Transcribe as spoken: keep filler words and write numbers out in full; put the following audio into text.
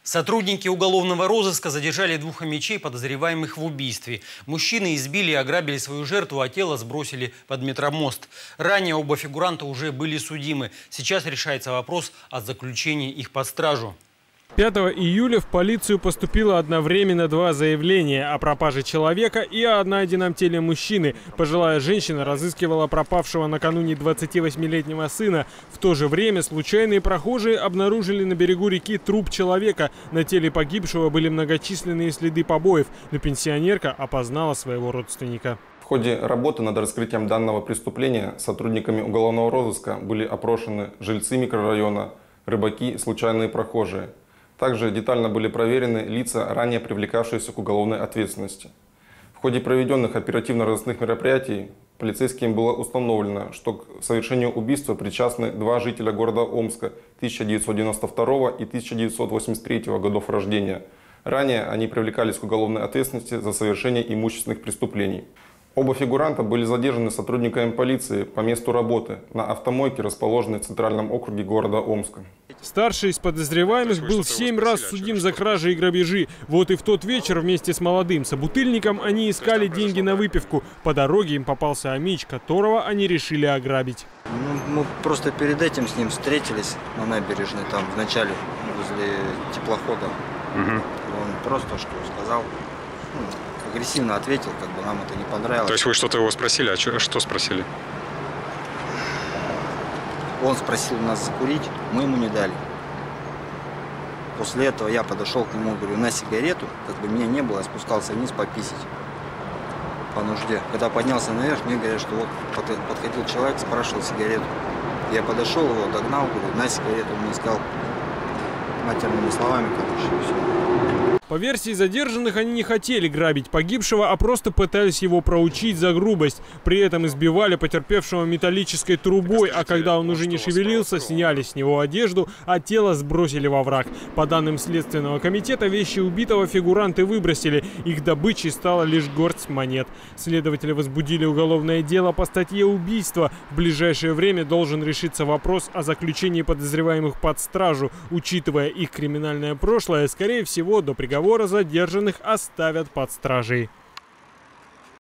Сотрудники уголовного розыска задержали двух хомячей, подозреваемых в убийстве. Мужчины избили и ограбили свою жертву, а тело сбросили под метромост. Ранее оба фигуранта уже были судимы. Сейчас решается вопрос о заключении их под стражу. пятого июля в полицию поступило одновременно два заявления о пропаже человека и о найденном теле мужчины. Пожилая женщина разыскивала пропавшего накануне двадцативосьмилетнего сына. В то же время случайные прохожие обнаружили на берегу реки труп человека. На теле погибшего были многочисленные следы побоев, но пенсионерка опознала своего родственника. В ходе работы над раскрытием данного преступления сотрудниками уголовного розыска были опрошены жильцы микрорайона, рыбаки и случайные прохожие. Также детально были проверены лица, ранее привлекавшиеся к уголовной ответственности. В ходе проведенных оперативно-розыскных мероприятий полицейским было установлено, что к совершению убийства причастны два жителя города Омска тысяча девятьсот девяносто второго и тысяча девятьсот восемьдесят третьего годов рождения. Ранее они привлекались к уголовной ответственности за совершение имущественных преступлений. Оба фигуранта были задержаны сотрудниками полиции по месту работы на автомойке, расположенной в центральном округе города Омска. Старший из подозреваемых был семь раз судим за кражи и грабежи. Вот и в тот вечер вместе с молодым собутыльником они искали деньги на выпивку. По дороге им попался омич, которого они решили ограбить. Ну, мы просто перед этим с ним встретились на набережной, там в начале, возле теплохода. Угу. Он просто что сказал, ну, агрессивно ответил, как бы нам это не понравилось. То есть вы что-то его спросили, а что, что спросили? Он спросил нас закурить, мы ему не дали. После этого я подошел к нему, говорю, на сигарету, как бы меня не было, я спускался вниз пописить по нужде. Когда поднялся наверх, мне говорят, что вот подходил человек, спрашивал сигарету. Я подошел, его догнал, говорю, на сигарету, он мне сказал матерными словами, короче, и все. По версии задержанных, они не хотели грабить погибшего, а просто пытались его проучить за грубость. При этом избивали потерпевшего металлической трубой, а когда он уже не шевелился, сняли с него одежду, а тело сбросили во враг. По данным Следственного комитета, вещи убитого фигуранты выбросили. Их добычей стала лишь горсть монет. Следователи возбудили уголовное дело по статье «Убийство». В ближайшее время должен решиться вопрос о заключении подозреваемых под стражу. Учитывая их криминальное прошлое, скорее всего, до приговора задержанных оставят под стражей.